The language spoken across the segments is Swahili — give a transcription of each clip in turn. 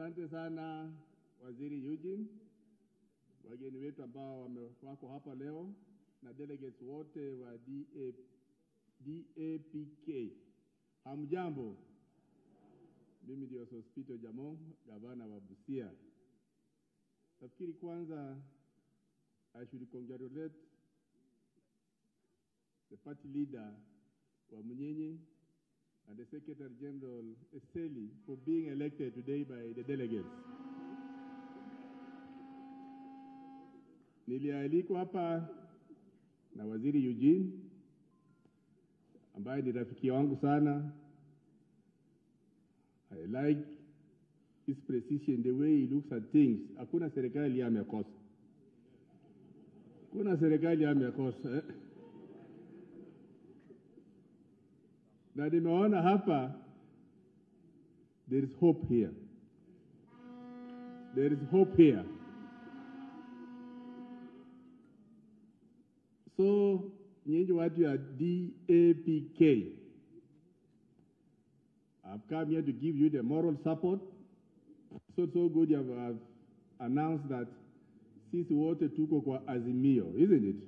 Asante sana Waziri Eugene, wageni wetu ambao wako hapa leo na delegates wote wa DAPK. Hamjambo. Mimi ndio Sospito Jamong, gavana wa Busia. Nafikiri kwanza I should congratulate the party leader wa Munyenye and the Secretary General Eseli for being elected today by the delegates. Nilialikwa hapa na Waziri Eugene ambaye ni rafiki wangu sana. I like his precision, the way he looks at things. Hakuna serikali amekosa. Hakuna serikali amekosa. Na nimeona hapa, there is hope here. There is hope here. So, nyinyi watu ya DAPK, I've come here to give you the moral support. So good you have announced that sisi wote tuko kwa Azimio, isn't it?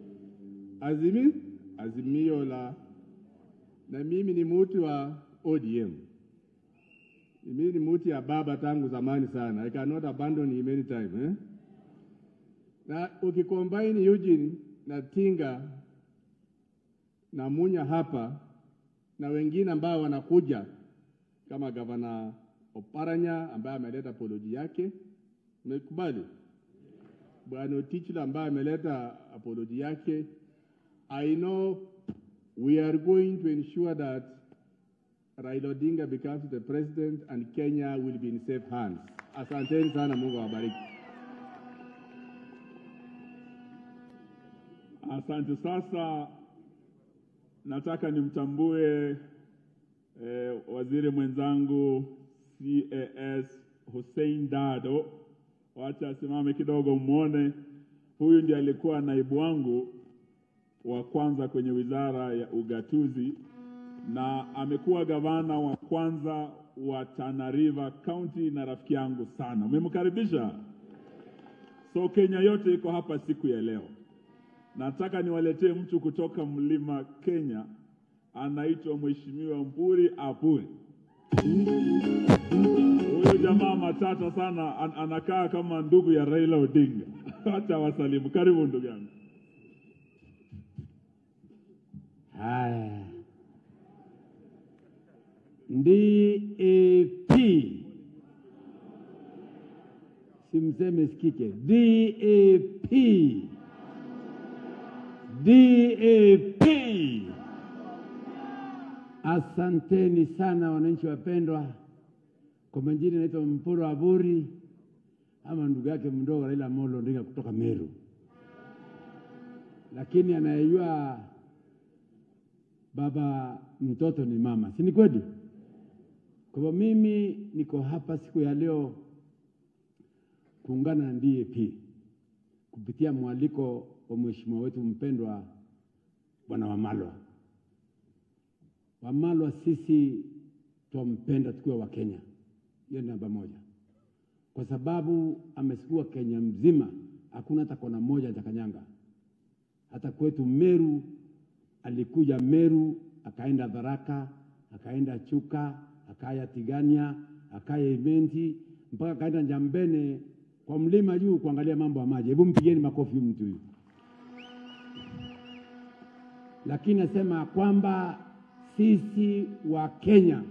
Azimio la, na mimi ni mtu wa ODM. Mimi ni mtu ya baba tangu zamani sana. I cannot abandon him anytime. Na ukicombine Eugene na Tinga na Munya hapa na wengine ambao wanakuja kama Governor Oparanya ambaye ameleta apology yake, umekubali? Bwana Otichila ambaye ameleta apology yake. I know we are going to ensure that Raila Odinga becomes the president and Kenya will be in safe hands. Asanteni sana, Mungu awabariki. Asante. Sasa nataka nimtambue waziri mwenzangu CAS Hussein Dado. Wacha asimame kidogo muone. Huyu ndiye alikuwa naibu wangu wa kwanza kwenye wizara ya ugatuzi na amekuwa gavana wa kwanza wa Tana River County na rafiki yangu sana. Umemkaribisha? So Kenya yote iko hapa siku ya leo. Nataka niwaletee mtu kutoka Mlima Kenya, anaitwa Mheshimiwa Mpuri Apuri. Huyu jamaa matata sana, anakaa kama ndugu ya Raila Odinga. Acha wasalimu. Karibu ndugu yangu. Haya. DAP. Simseme sikike. DAP. DAP. Asanteni sana wananchi wapendwa. Kwa majina naitwa Mpuru Aburi ama ndugu yake mdogo Raila Amolo Odinga kutoka Meru. Lakini anayejua baba mtoto ni mama. Si ni kweli? Kwa mimi niko hapa siku ya leo kuungana na DAP kupitia mwaliko wa mheshimiwa wetu mpendwa Bwana Wamalwa. Wamalwa sisi tumpenda tukiwa wa Kenya. Hiyo namba moja. Kwa sababu amesukua Kenya mzima, hakuna hata kona moja atakanyanga. Hata kwetu Meru, alikuja Meru, akaenda Tharaka, akaenda Chuka, akaya Tigania, akaya Imenti, mpaka akaenda Njambene kwa mlima juu kuangalia mambo ya maji. Hebu mpigeni makofi mtu huyu. Lakini nasema kwamba sisi wa Kenya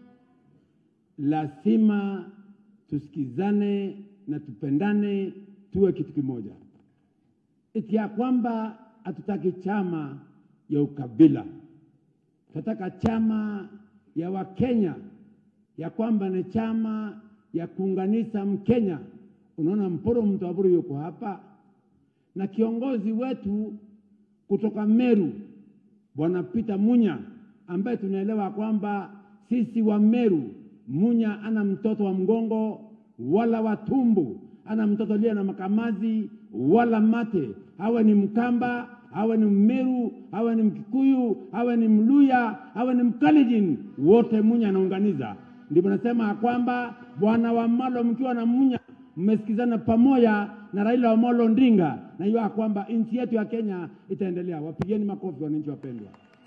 lazima tusikizane na tupendane, tuwe kitu kimoja. Eti ya kwamba hatutaki chama ya ukabila. Tunataka chama ya Wakenya, ya kwamba ni chama ya kuunganisha Mkenya. Unaona Mporo Mtaburu yuko hapa na kiongozi wetu kutoka Meru Bwana Peter Munya, ambaye tunaelewa kwamba sisi wa Meru, Munya ana mtoto wa mgongo wala wa tumbu, ana mtoto aliye na makamazi wala mate. Hawa ni Mkamba, hawa ni Mmeru, hawa ni Mkikuyu, hawa ni Mluya, hawa ni Mkalenjin, wote Munya anaunganiza. Ndipo nasema kwamba Bwana Wamalwa mkiwa na Munya mmesikizana pamoja na Raila Amolo Odinga, na hiyo kwamba nchi yetu ya Kenya itaendelea. Wapigeni makofi wananchi wapendwa.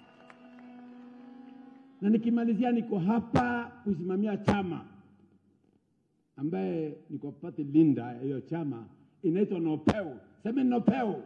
Na nikimalizia, niko hapa kusimamia chama ambaye niko party linda. Hiyo chama inaitwa NOPEU. Sema NOPEU.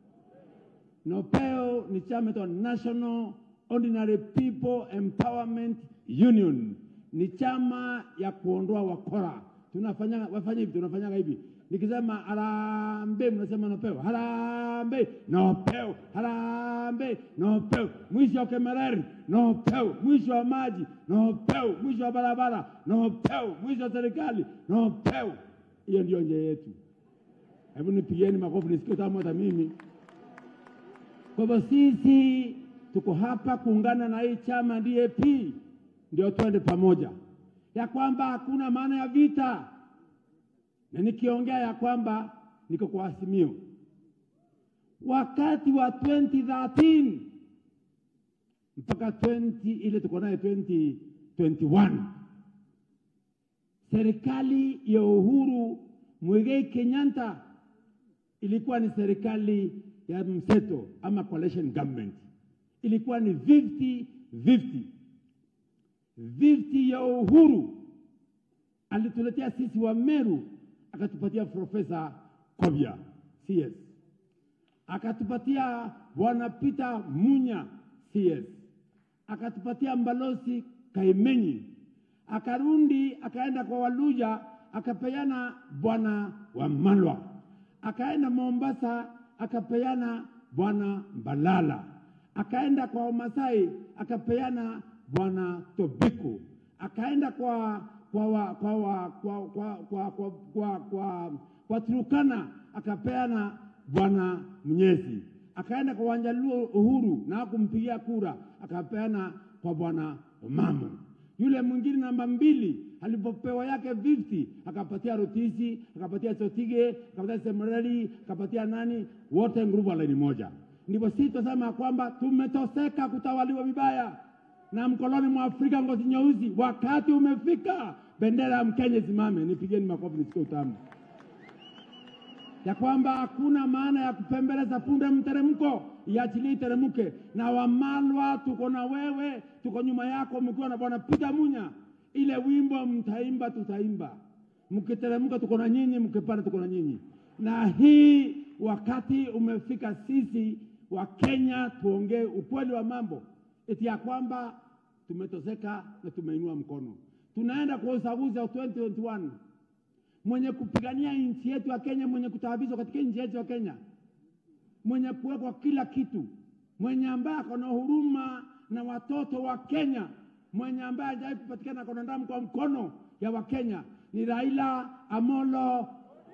NOPEU ni chama cha National Ordinary People Empowerment Union. Ni chama ya kuondoa wakora. Tunafanya hivi. Nikisema harambee mnasema NOPEU. Harambee, NOPEU. Harambee, NOPEU. Mwisho wa Kemereri, NOPEU. Mwisho wa maji, NOPEU. Mwisho wa barabara, NOPEU. Mwisho wa serikali, NOPEU. Hiyo ndio njia yetu. Hebu nipigieni makofi nisikie kama hata mimi. Kwa hivyo sisi tuko hapa kuungana na hii chama DAP ndio twende pamoja. Ya kwamba hakuna maana ya vita. Na nikiongea ya kwamba niko kwa Azimio. Wakati wa 2013 mpaka ile tuko nayo 2021, serikali ya Uhuru Muigai Kenyatta ilikuwa ni serikali ya mseto ama coalition government. Ilikuwa ni 50-50. 50 ya Uhuru alituletea sisi wa Meru, akatupatia Profesa Kobia CS, akatupatia Bwana Peter Munya CS, akatupatia Mbalosi Kaimenyi, akarundi akaenda kwa Waluja akapeana Bwana Wamalwa, akaenda Mombasa akapeana Bwana Mbalala, akaenda kwa Masai akapeana Bwana Tobiko, akaenda kwa Turkana akapeana Bwana Mnyesi, akaenda kwa Wanjaluo Uhuru na kumpigia kura akapeana kwa Bwana Omamo. Yule mwingine namba 2 alipopewa yake 50 akapatia Rotisi, akapatia Sotige, akapatia Semerari, akapatia nani, wote ngurubu laini moja. Ndipo sisi tunasema kwamba tumetoseka kutawaliwa vibaya na mkoloni mwa Afrika ngozi nyeusi. Wakati umefika bendera ya Mkenya simame. Nipigeni makofi nisikie utamu. Ya kwamba hakuna maana ya kupembeleza punde mteremko, iachilie teremke. Na Wamalwa tuko na wewe, tuko nyuma yako mkiwa na Bwana Peter Munya. Ile wimbo mtaimba tutaimba. Mkiteremka tuko na nyinyi, mkipanda tuko na nyinyi. Na hii wakati umefika sisi wa Kenya tuongee ukweli wa mambo. Eti ya kwamba tumetoseka na tumeinua mkono. Tunaenda kwa uchaguzi wa 2021. Mwenye kupigania nchi yetu ya Kenya, mwenye kutaabishwa katika nchi yetu ya Kenya, mwenye kuwekwa kila kitu, mwenye ambaye akona huruma na watoto wa Kenya, mwenye ambaye hajawahi kupatikana kwa damu kwa mkono ya Wakenya ni Raila Amolo.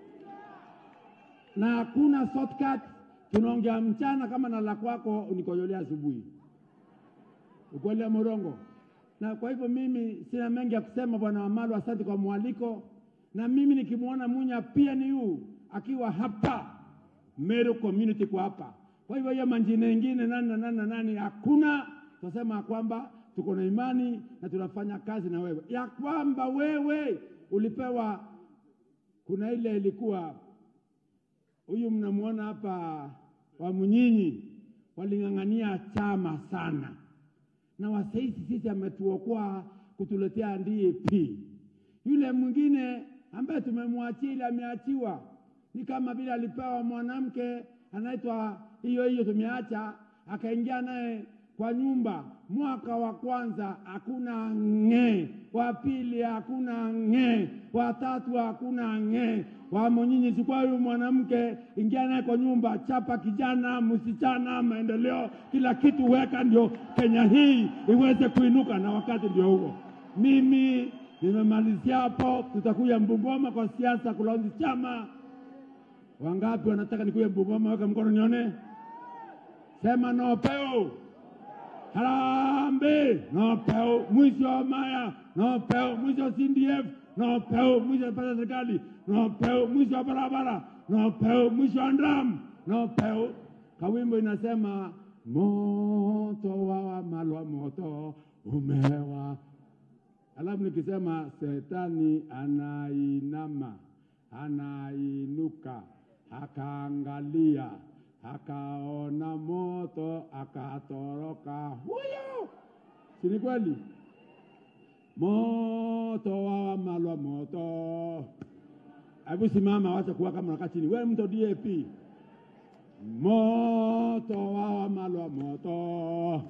Na hakuna shortcut. Tunaongea mchana kama na la kwako unikojolea asubuhi. Ukweli morongo. Na kwa hivyo mimi sina mengi ya kusema. Bwana Wamalwa, asante kwa mwaliko. Na mimi nikimuona Munya PNU akiwa hapa Meru community kwa hapa. Kwa hivyo hiyo manjine mengine nani hakuna. Tunasema kwamba tuko na imani na tunafanya kazi na wewe. Ya kwamba wewe ulipewa, kuna ile ilikuwa huyu mnamuona hapa wa Munyinyi walingangania chama sana. Na wasaisi sisi ametuokoa kutuletea DAP. Yule mwingine ambaye tumemwachia ile ameachiwa ni kama vile alipewa mwanamke anaitwa hiyo tumeacha, akaingia naye kwa nyumba. Mwaka wa kwanza hakuna nge, wa pili hakuna nge, wa tatu hakuna nge. Wa Munyinyi chukua huyu mwanamke, ingia naye kwa nyumba, chapa kijana, msichana, maendeleo, kila kitu weka, ndio Kenya hii iweze kuinuka. Na wakati ndio huo. Mimi nimemalizia hapo. Tutakuja Bungoma kwa siasa kulauzi chama. Wangapi wanataka nikuye Bungoma? Weka mkono nione. Sema NOPEU. Harambee, NOPEU. Mwisho wa Maya, NOPEU. Mwisho wa CDF, NOPEU. Mwisho wa pesa serikali, NOPEU. Mwisho wa barabara, NOPEU. Mwisho wa ndam, NOPEU. Kawimbo inasema moto wa Wamalwa, moto umewa. Alafu nikisema Shetani anainama, anainuka, akaangalia, akaona moto, akatoroka. Huyo! Si ni kweli? Moto wa malwa moto. Hebu simama, wacha kuwa kama unakaa chini. Wewe mtu DAP. Moto wa malwa moto.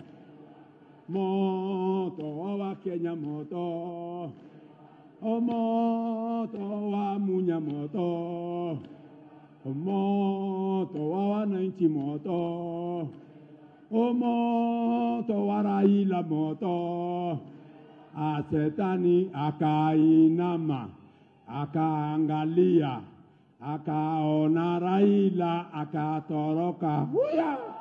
Moto wa Kenya moto. O moto wa Munya moto. O moto wa wananchi moto. O moto wa Raila moto. Shetani akainama, akaangalia, akaona Raila, akatoroka. Huya!